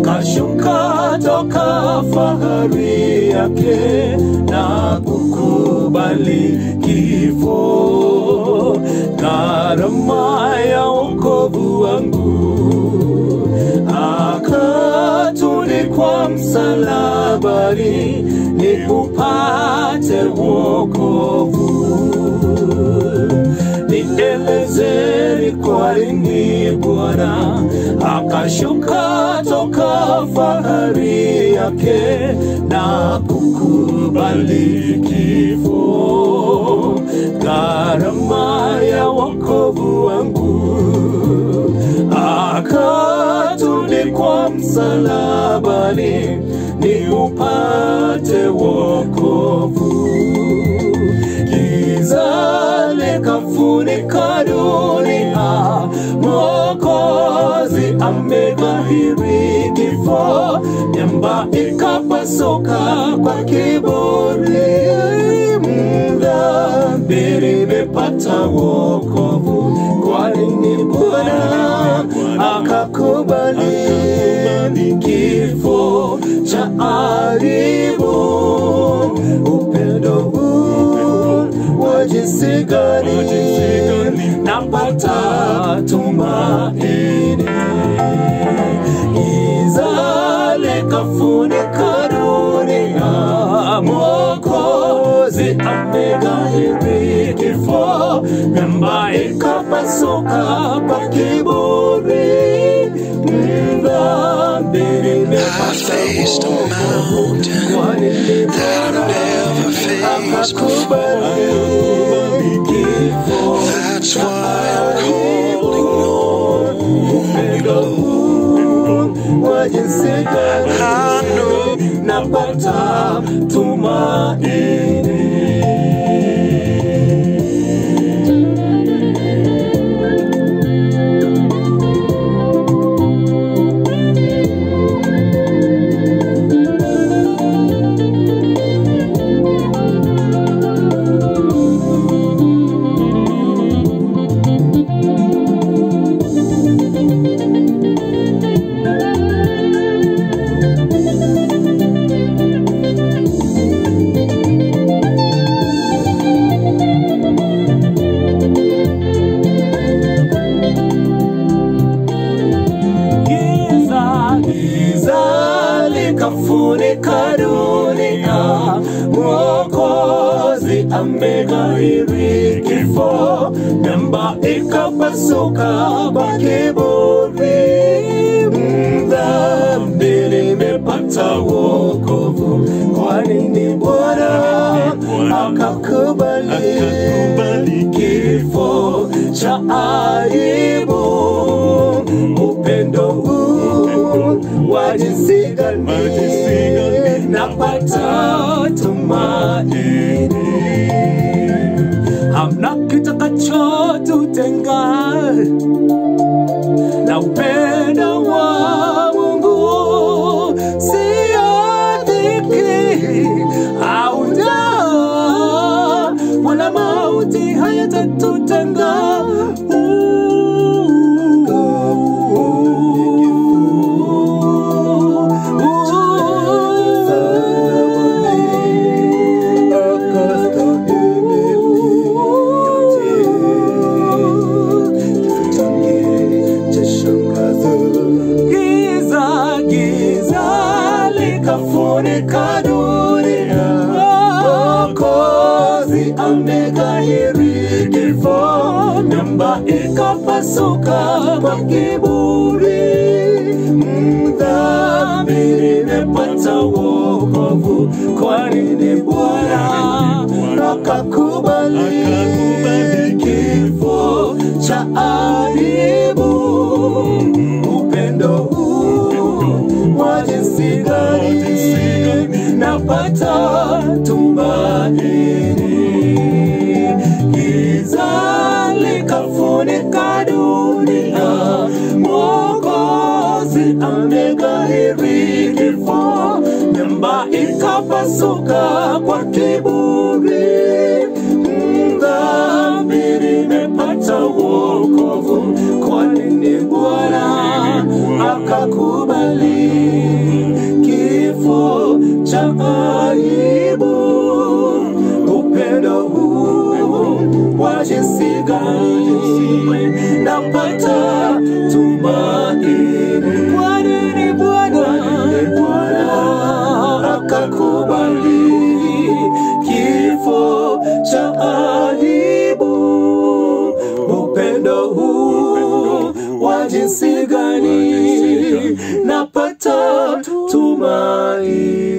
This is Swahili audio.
akashuka toka fahari yake na kukubali kifo. Gharama ya wokovu wangu akatulikwa msalabani ni upate wokovu. Nielezeni kwa nini Bwana akashuka toka fahari yake na kukubali kifo. Gharama ya wokovu wangu akatulikwa msalabani ni upate wokovu. Giza likafunika dunia, Mwokozi ameghairi kifo. Miamba ikapasuka kwa kiburi, dhambi imepata wokovu. Kwa nini Bwana akakubali kifo cha aibu? Upendo huu wa jinsi gani napata tumaini. Giza likafunika dunia, Mwokozi ameghairi kifo. Miamba ikapasuka kwa kiburi, dhambi imepata wokovu. Kwa nini Bwana akakubali kifo? That's why I'm calling on you, wa jinsi gani napata tumaini. Likafunika dunia, Mwokozi ameghairi kifo. Miamba ikapasuka kwa kiburi, dhambi imepata wokovu. Kwa nini Bwana akakubali kifo cha aibu? Upendo huu wa jinsi gani napata tumaini. Hamna kitakachotutenga na upendo wa Mungu. Sio dhiki au njaa wala mauti hayatatutenga. Likafunika dunia, Mwokozi ameghairi kifo. Miamba ikapasuka kwa kiburi, dhambi imepata wokovu. Kwa nini Bwana akakubali kifo cha aibu? Upendo huu wa jinsi gani napata tumaini. Giza likafunika dunia, Mwokozi ameghairi kifo. Miamba ikapasuka kwa kiburi, dhambi imepata wokovu. Kwa nini Bwana akakubali tumaini.